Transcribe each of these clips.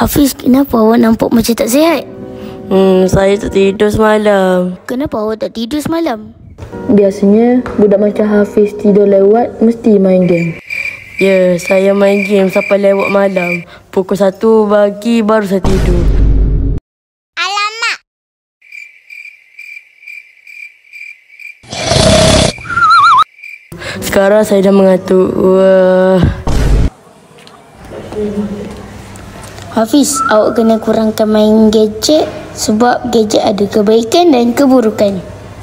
Hafiz, kenapa awak nampak macam tak sihat? Saya tak tidur semalam. Kenapa awak tak tidur semalam? Biasanya budak macam Hafiz tidur lewat mesti main game. Ya, saya main game sampai lewat malam. Pukul 1 pagi baru saya tidur. Alamak! Sekarang saya dah mengantuk. Hafiz, awak kena kurangkan main gadget sebab gadget ada kebaikan dan keburukan.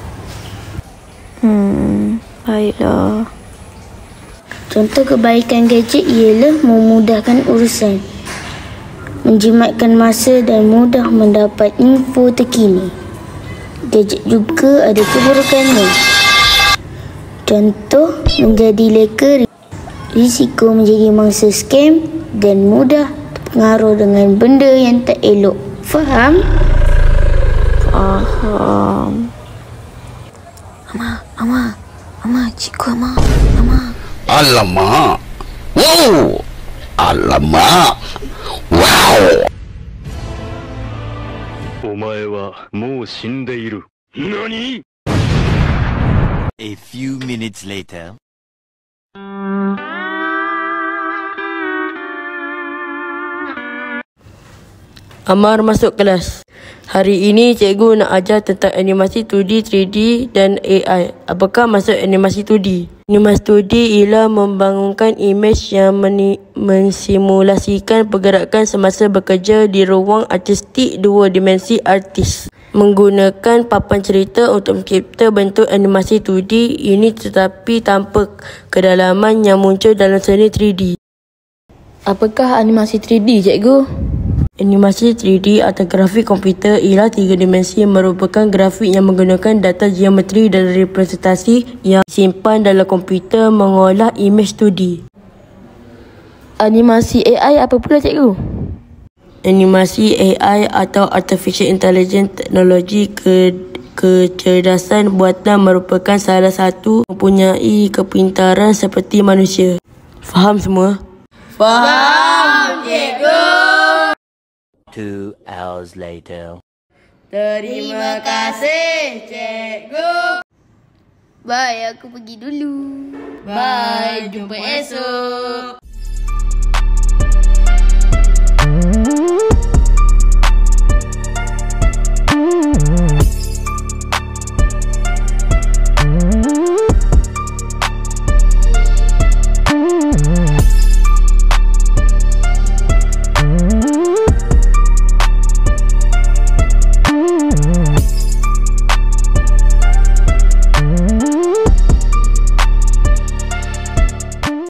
Baiklah. Contoh kebaikan gadget ialah memudahkan urusan, menjimatkan masa dan mudah mendapat info terkini. Gadget juga ada keburukannya. Contoh, menjadi leka, risiko menjadi mangsa scam dan mudah terpengaruh dengan benda yang tak elok. Faham? Faham. Ama, cikgu Ama. Alamak. Wow. Alamak. Wow. お前はもう死んでいる。何？ A few minutes later. Amar masuk kelas. Hari ini cikgu nak ajar tentang animasi 2D, 3D dan AI. Apakah maksud animasi 2D? Animasi 2D ialah membangunkan imej yang mensimulasikan pergerakan semasa bekerja di ruang artistik dua dimensi artis. Menggunakan papan cerita untuk mencipta bentuk animasi 2D ini tetapi tanpa kedalaman yang muncul dalam seni 3D. Apakah animasi 3D, cikgu? Animasi 3D atau grafik komputer ialah 3 dimensi yang merupakan grafik yang menggunakan data geometri dan representasi yang disimpan dalam komputer mengolah imej 2D. Animasi AI apa pula, cikgu? Animasi AI atau Artificial Intelligence teknologi kecerdasan buatan merupakan salah satu mempunyai kepintaran seperti manusia. Faham semua? Faham, cikgu! 2 hours later. Terima kasih, cikgu. Bye, aku pergi dulu. Bye, jumpa esok.